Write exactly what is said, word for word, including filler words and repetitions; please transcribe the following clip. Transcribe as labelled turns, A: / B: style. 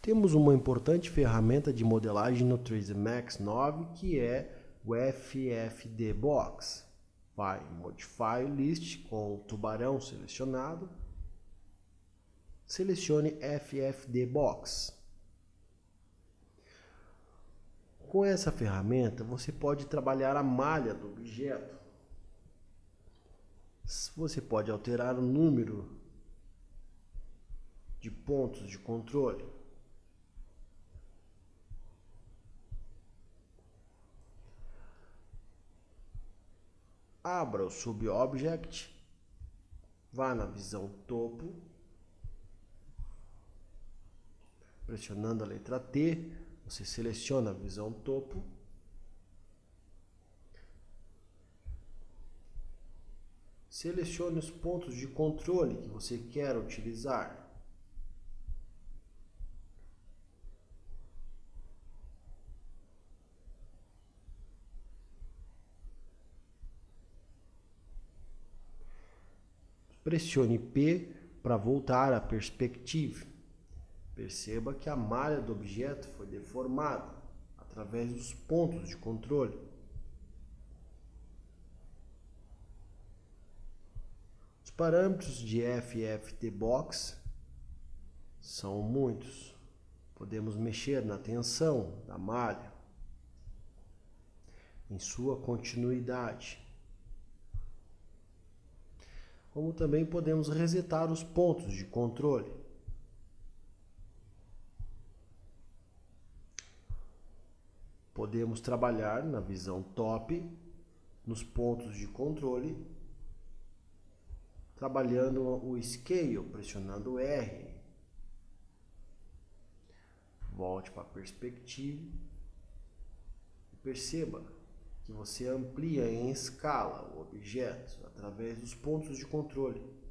A: Temos uma importante ferramenta de modelagem no três D Max nove, que é o F F D Box. Vai Modify List com o tubarão selecionado. Selecione F F D Box. Com essa ferramenta, você pode trabalhar a malha do objeto. Você pode alterar o número de pontos de controle. Abra o Subobject, vá na visão topo, pressionando a letra T, você seleciona a visão topo. Selecione os pontos de controle que você quer utilizar. Pressione P para voltar à perspectiva. Perceba que a malha do objeto foi deformada através dos pontos de controle. Os parâmetros de F F D Box são muitos. Podemos mexer na tensão da malha, em sua continuidade. Como também podemos resetar os pontos de controle. Podemos trabalhar na visão top, nos pontos de controle, trabalhando o Scale, pressionando R. Volte para a perspectiva e perceba que você amplia em escala o objeto através dos pontos de controle.